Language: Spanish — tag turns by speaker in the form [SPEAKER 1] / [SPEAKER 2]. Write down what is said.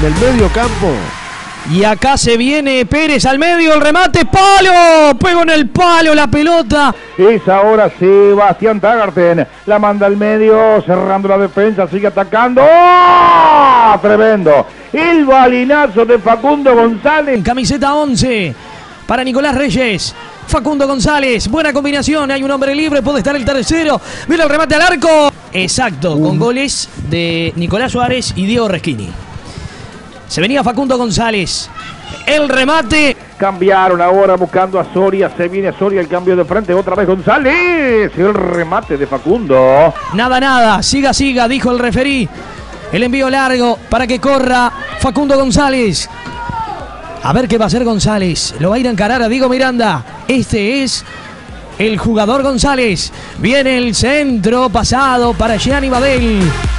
[SPEAKER 1] en el medio campo.
[SPEAKER 2] Y acá se viene Pérez al medio, el remate, ¡palo! Pegó en el palo la pelota.
[SPEAKER 3] Es ahora Sebastián Tagarten. La manda al medio, cerrando la defensa, sigue atacando. ¡Oh! Tremendo. El balinazo de Facundo González.
[SPEAKER 2] Camiseta 11 para Nicolás Reyes. Facundo González, buena combinación, hay un hombre libre, puede estar el tercero. Mira el remate al arco. Exacto, con goles de Nicolás Suárez y Diego Reschini. Se venía Facundo González. El remate.
[SPEAKER 3] Cambiaron ahora buscando a Soria. Se viene Soria, el cambio de frente. Otra vez González. El remate de Facundo.
[SPEAKER 2] Nada. Siga, dijo el referí. El envío largo para que corra Facundo González. A ver qué va a hacer González. Lo va a ir a encarar a Diego Miranda. Este es el jugador González. Viene el centro pasado para Gianni Badel.